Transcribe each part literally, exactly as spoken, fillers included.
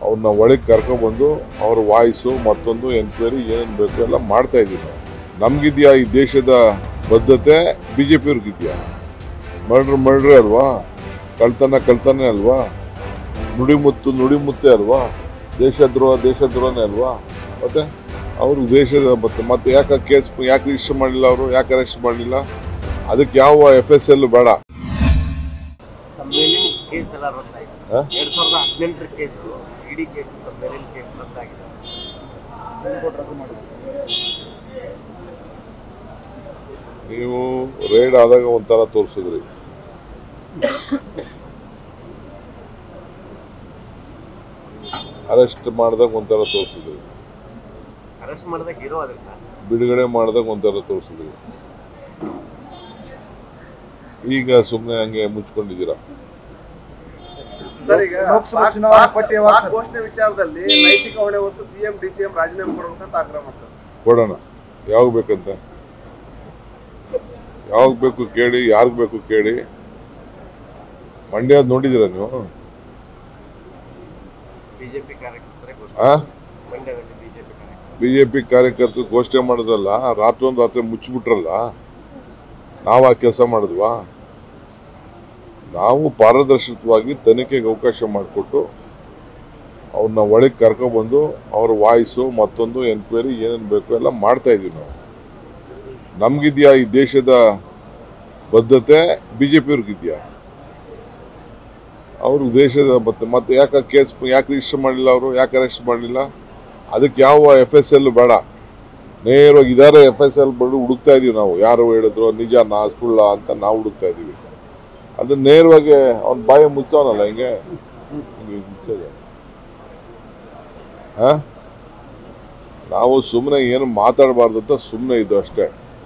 ಅವ್ರನ್ನ ಒಳಗೆ ಕರ್ಕೊಬಂದು ಅವ್ರ ವಾಯ್ಸು ಮತ್ತೊಂದು ಎನ್ಕ್ವೈರಿ ಏನೇನು ಬೇಕು ಎಲ್ಲ ಮಾಡ್ತಾ ಇದ್ದೀವಿ ನಾವು. ನಮಗಿದೆಯಾ ಈ ದೇಶದ ಬದ್ಧತೆ? ಬಿ ಜೆ ಪಿಯವ್ರಿಗಿದೆಯಾ? ಮರ್ಡ್ರ್ ಮರ್ಡ್ರೇ ಅಲ್ವಾ? ಕಳ್ತನ ಕಳ್ತನೇ ಅಲ್ವಾ? ನುಡಿಮುತ್ತು ನುಡಿಮುತ್ತೇ ಅಲ್ವಾ? ದೇಶದ್ರೋಹ ದೇಶದ್ರೋಹನೇ ಅಲ್ವಾ? ಮತ್ತೆ ಅವರು ದೇಶದ ಮತ್ತೆ ಮತ್ತೆ ಯಾಕೆ ಕೇಸ್ ಯಾಕೆ ರಿಜಿಸ್ಟರ್ ಮಾಡಲಿಲ್ಲ? ಅವರು ಯಾಕೆ ಅರೆಸ್ಟ್ ಮಾಡಲಿಲ್ಲ? ಅದಕ್ಕೆ ಯಾವ ಎಫ್ ಎಸ್ ಎಲ್ ಬೇಡ. ನೀವು ರೇಡ್ ಆದಾಗ ಒಂಥರ ತೋರಿಸಿದ್ರಿ, ಅರೆಸ್ಟ್ ಮಾಡಿದಾಗ ಒಂಥರ ತೋರಿಸಿದ್ರಿ, ಬಿಡುಗಡೆ ಮಾಡಿದಾಗ ಒಂಥರ ತೋರಿಸಿದ್ರಿ. ಈಗ ಸುಮ್ಮನೆ ಹಂಗೆ ಮುಚ್ಕೊಂಡಿದ್ದೀರಾ. ಘೋಷಣೆ ವಿಚಾರದಲ್ಲಿ ನೈತಿಕ ಹೊಣೆ ಹೊತ್ತು ಸಿಎಂ ಡಿಸಿಎಂ ರಾಜೀನಾಮೆ ಕೊಡಬೇಕಂತ ಆಗ್ರಹ ಮಾಡ್ತಾರೆ. ಕೊಡೋಣ. ಯಾವಾಗ ಬೇಕಂತ ಯಾವಾಗ ಬೇಕು ಕೇಳಿ, ಯಾರಿಗೆ ಬೇಕು ಕೇಳಿ. ಮಂಡ್ಯ ನೋಡಿದಿರ ನೀವು? ಬಿಜೆಪಿ ಕಾರ್ಯಕರ್ತರು ಘೋಷಣೆ ಮಾಡಿದ್ರಲ್ಲ, ರಾತ್ರಿ ಒಂದು ರಾತ್ರಿ ಮುಚ್ಚಿಬಿಟ್ರಲ್ಲ. ನಾವು ಆ ಕೆಲಸ ಮಾಡಿದ್ವಾ? ನಾವು ಪಾರದರ್ಶಕವಾಗಿ ತನಿಖೆಗೆ ಅವಕಾಶ ಮಾಡಿಕೊಟ್ಟು ಅವ್ರನ್ನ ಒಳಗೆ ಕರ್ಕೊಬಂದು ಅವ್ರ ವಾಯ್ಸು ಮತ್ತೊಂದು ಎನ್ಕ್ವೈರಿ ಏನೇನು ಬೇಕು ಎಲ್ಲ ಮಾಡ್ತಾ ಇದೀವಿ ನಾವು. ನಮಗಿದೆಯಾ ಈ ದೇಶದ ಬದ್ಧತೆ? ಬಿ ಜೆ ಪಿಯವ್ರಿಗಿದೆಯಾ? ಅವರು ದೇಶದ ಮತ್ತೆ ಮತ್ತೆ ಯಾಕೆ ಕೇಸ್ ಯಾಕೆ ರಿಜಿಸ್ಟರ್ ಮಾಡಲಿಲ್ಲ? ಅವರು ಯಾಕೆ ಅರೆಸ್ಟ್ ಮಾಡಲಿಲ್ಲ? ಅದಕ್ಕೆ ಯಾವ ಎಫ್ ಎಸ್ ಎಲ್ ಬೇಡ. ನೇರವಾಗಿ ಇದಾರೆ ಎಫ್ ಎಸ್ ಎಲ್ ಬಂದು ಹುಡುಕ್ತಾ ಇದೀವಿ ನಾವು. ಯಾರು ಹೇಳಿದ್ರು ನಿಜ ನಾ ಸುಳ್ಳ ಅಂತ ನಾವು ಹುಡುಕ್ತಾ ಇದೀವಿ. ಅದನ್ನ ನೇರವಾಗಿ ಅವ್ನ ಬಾಯಿ ಮುಚ್ಚವನಲ್ಲ ಹಿಂಗೆ ಮುಚ್ಚೋದು. ಹಾ, ನಾವು ಸುಮ್ಮನೆ ಏನು ಮಾತಾಡಬಾರ್ದು ಅಂತ ಸುಮ್ಮನೆ ಇದು ಅಷ್ಟೇ.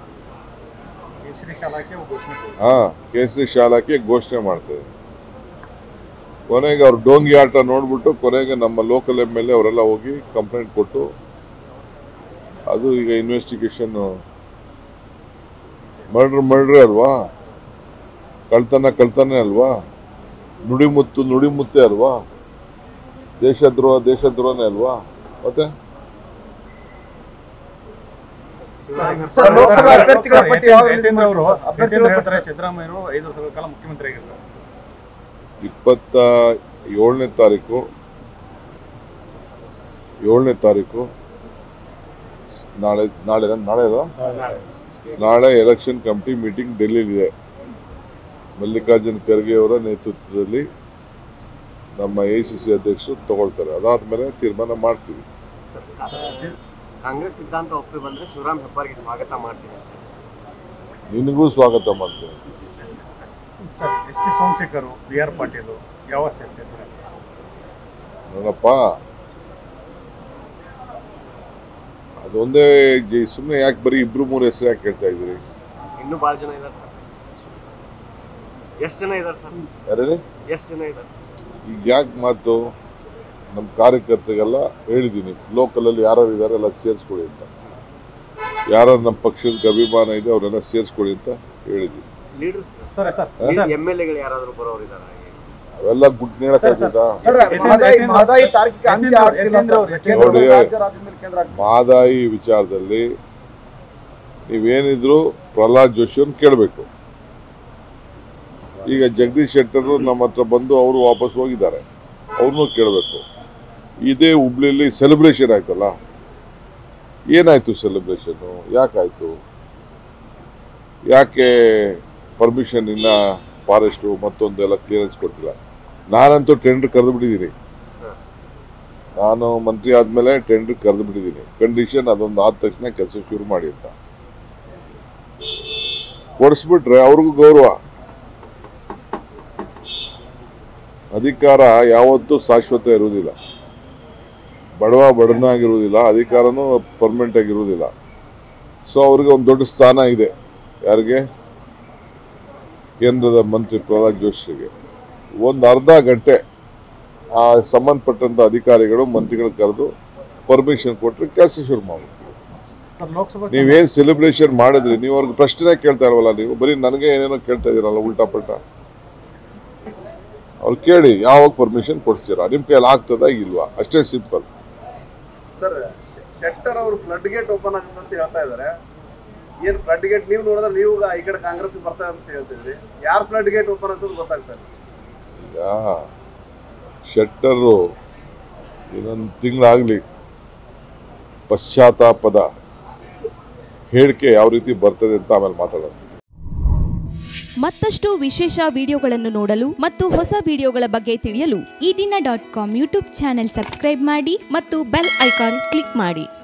ಹಾ, ಕೇಸರಿ ಶಾಲಾಕ್ಕೆ ಘೋಷಣೆ ಮಾಡ್ತೇವೆ. ಕೊನೆಗೆ ಅವ್ರ ಡೋಂಗಿ ಆಟ ನೋಡ್ಬಿಟ್ಟು ಕೊನೆಗೆ ನಮ್ಮ ಲೋಕಲ್ ಎಮ್ ಎಲ್ ಎ ಅವರೆಲ್ಲ ಹೋಗಿ ಕಂಪ್ಲೇಂಟ್ ಕೊಟ್ಟು ಅದು ಈಗ ಇನ್ವೆಸ್ಟಿಗೇಷನ್. ಮರ್ಡ್ರ್ ಮರ್ಡ್ರೇ ಅಲ್ವಾ? ಕಳ್ತನ ಕಳ್ತನೇ ಅಲ್ವಾ? ನುಡಿಮುತ್ತು ನುಡಿಮುತ್ತೇ ಅಲ್ವಾ? ದೇಶದ್ರೋಹ ದೇಶದ್ರೋಹನೇ ಅಲ್ವಾ? ಮತ್ತೆ ಇಪ್ಪತ್ತ ಏಳನೇ ತಾರೀಕು ಏಳನೇ ತಾರೀಕು ನಾಳೆ ನಾಳೆ ನಾಳೆ ನಾಳೆ ಎಲೆಕ್ಷನ್ ಕಮಿಟಿ ಮೀಟಿಂಗ್ ಡೆಲ್ಲಿಲಿದೆ. ಮಲ್ಲಿಕಾರ್ಜುನ್ ಖರ್ಗೆ ಅವರ ನೇತೃತ್ವದಲ್ಲಿ ನಮ್ಮ ಎ ಸಿ ಸಿ ಅಧ್ಯಕ್ಷರು ತಗೊಳ್ತಾರೆ. ಅದಾದ್ಮೇಲೆ ತೀರ್ಮಾನ ಮಾಡ್ತೀವಿ. ಕಾಂಗ್ರೆಸ್ ಸಿದ್ಧಾಂತ ಒಪ್ಪಿ ಬಂದ್ರೆ ಶಿವರಾಮ್ ಹೆಬ್ಬಾರ್ಗೆ ಸ್ವಾಗತ ಮಾಡ್ತೀನಿ. ನಿನಗೂ ಸ್ವಾಗತ ಮಾಡ್ತೀನಿ. Sir, S T Somashekar, B R Patil ಯಾವ ಸೇರ್ಸಿದ್ದಾರೆ? ನೋಡಪ್ಪ, ಅದೊಂದೇ ಸುಮ್ಮನೆ ಯಾಕೆ ಬರೀ ಇಬ್ರು ಮೂರು ಹೆಸರು ಯಾಕೆ ಕೇಳ್ತಾ ಇದ್ದೀರಿ? ಇನ್ನೂ ಬಹಳ ಜನ ಇದ್ದಾರೆ ಸರ್. ಎಷ್ಟು ಜನ ಇದ್ದಾರೆ ಸರ್? ಯಾರೇ ಎಷ್ಟು ಜನ ಇದ್ದಾರೆ? ಈಗ ಯಾಕೆ ಮಾತು? ನಮ್ಮ ಕಾರ್ಯಕರ್ತರಿಗೆಲ್ಲ ಹೇಳಿದ್ದೀನಿ, ಲೋಕಲಲ್ಲಿ ಯಾರು ಇದ್ದಾರೆ ಎಲ್ಲ ಸೇರಿಸ್ಕೊಳ್ಳಿ ಅಂತ. ಯಾರು ನಮ್ಮ ಪಕ್ಷದ ಅಭಿಮಾನ ಇದೆ ಅವರೆಲ್ಲ ಸೇರಿಸ್ಕೊಳ್ಳಿ ಅಂತ ಹೇಳಿದ್ದೀನಿ. ಅವೆಲ್ಲ ಗುಡ್ ಹೇಳಕ್ಕಾಗ್ತದಾ? ಮಹದಾಯಿ ವಿಚಾರದಲ್ಲಿ ನೀವೇನಿದ್ರು ಪ್ರಹ್ಲಾದ್ ಜೋಶಿಯವ್ರನ್ನ ಕೇಳಬೇಕು. ಈಗ ಜಗದೀಶ್ ಶೆಟ್ಟರ್ ನಮ್ಮ ಹತ್ರ ಬಂದು ಅವರು ವಾಪಸ್ ಹೋಗಿದ್ದಾರೆ, ಅವ್ರನ್ನೂ ಕೇಳಬೇಕು. ಇದೇ ಹುಬ್ಳಿಲಿ ಸೆಲೆಬ್ರೇಷನ್ ಆಯ್ತಲ್ಲ, ಏನಾಯ್ತು ಸೆಲೆಬ್ರೇಷನ್ನು? ಯಾಕಾಯ್ತು? ಯಾಕೆ ಪರ್ಮಿಷನ್ ಇನ್ನ ಫಾರೆಸ್ಟು ಮತ್ತೊಂದೆಲ್ಲ ಕ್ಲಿಯರೆನ್ಸ್ ಕೊಟ್ಟಿಲ್ಲ? ನಾನಂತೂ ಟೆಂಡರ್ ಕರೆದು ಬಿಟ್ಟಿದ್ದೀನಿ. ನಾನು ಮಂತ್ರಿ ಆದಮೇಲೆ ಟೆಂಡರ್ ಕರೆದು ಬಿಟ್ಟಿದ್ದೀನಿ. ಕಂಡೀಷನ್ ಅದೊಂದು ಆದ ತಕ್ಷಣ ಕೆಲಸ ಶುರು ಮಾಡಿ ಅಂತ ಕೊಡಿಸ್ಬಿಟ್ರೆ ಅವ್ರಿಗೂ ಗೌರವ. ಅಧಿಕಾರ ಯಾವತ್ತೂ ಶಾಶ್ವತ ಇರುವುದಿಲ್ಲ. ಬಡವ ಬಡವನಾಗಿರುವುದಿಲ್ಲ, ಅಧಿಕಾರನೂ ಪರ್ಮನೆಂಟ್ ಆಗಿರುವುದಿಲ್ಲ. ಸೊ ಅವ್ರಿಗೆ ಒಂದು ದೊಡ್ಡ ಸ್ಥಾನ ಇದೆ. ಯಾರಿಗೆ? ಕೇಂದ್ರದ ಮಂತ್ರಿ ಪ್ರಹ್ಲಾದ್ ಜೋಶಿಗೆ. ಒಂದು ಅರ್ಧ ಗಂಟೆ ಆ ಸಂಬಂಧಪಟ್ಟಂತ ಅಧಿಕಾರಿಗಳು ಮಂತ್ರಿಗಳು ಕರೆದು ಪರ್ಮಿಷನ್ ಕೊಟ್ಟರೆ ಕೆಲಸ ಶುರು ಮಾಡಿ. ನೀವೇನು ಸೆಲೆಬ್ರೇಷನ್ ಮಾಡಿದ್ರಿ? ನೀವು ಅವ್ರಿಗೆ ಪ್ರಶ್ನೆ ಕೇಳ್ತಾ ಇಲ್ವಲ್ಲ, ನೀವು ಬರೀ ನನಗೆ ಏನೇನೋ ಕೇಳ್ತಾ ಇದ್ದೀರಲ್ಲ ಉಲ್ಟಾ ಪಲ್ಟಾ. ಅವ್ರು ಕೇಳಿ ಯಾವಾಗ ಪರ್ಮಿಷನ್ ಕೊಡ್ತೀರಾ, ನಿಮ್ಮ ಕೈಯಲ್ಲಿ ಆಗ್ತದಾ ಇಲ್ವಾ, ಅಷ್ಟೇ ಸಿಂಪಲ್. ಸರ್ ಶೆಟ್ಟರ್ ಅವರು ಫ್ಲಡ್ ಗೇಟ್ ಓಪನ್ ಆಗುತ್ತೆ ಅಂತ ಹೇಳ್ತಾ ಇದ್ದಾರೆ. ಏನು ಫ್ಲಡ್ ಗೇಟ್ ನೀವು ನೋಡಿದ್ರೆ ನೀವು ಈ ಕಡೆ ಕಾಂಗ್ರೆಸ್ ಬರ್ತಾ ಅಂತ ಹೇಳ್ತಿದ್ರಿ, ಯಾರು ಫ್ಲಡ್ ಗೇಟ್ ಓಪನ್ ಆಗ್ತದೆ ಗೊತ್ತಾಗ್ತಾ ಇಲ್ಲ. ಈಗ ಶೆಟ್ಟರು ಇನ್ನೊಂದು ತಿಂಗಳಾಗಲಿ ಪಶ್ಚಾತ್ತಾಪದ ಹೇಳಿಕೆ ಯಾವ ರೀತಿ ಬರ್ತದೆ ಅಂತ ಆಮೇಲೆ ಮಾತಾಡೋಣ. ಮತ್ತಷ್ಟು ವಿಶೇಷ ವಿಡಿಯೋಗಳನ್ನು ನೋಡಲು ಮತ್ತು ಹೊಸ ವಿಡಿಯೋಗಳ ಬಗ್ಗೆ ತಿಳಿಯಲು ಈ ದಿನ dot com YouTube channel subscribe ಮಾಡಿ ಮತ್ತು ಬೆಲ್ ಐಕಾನ್ ಕ್ಲಿಕ್ ಮಾಡಿ.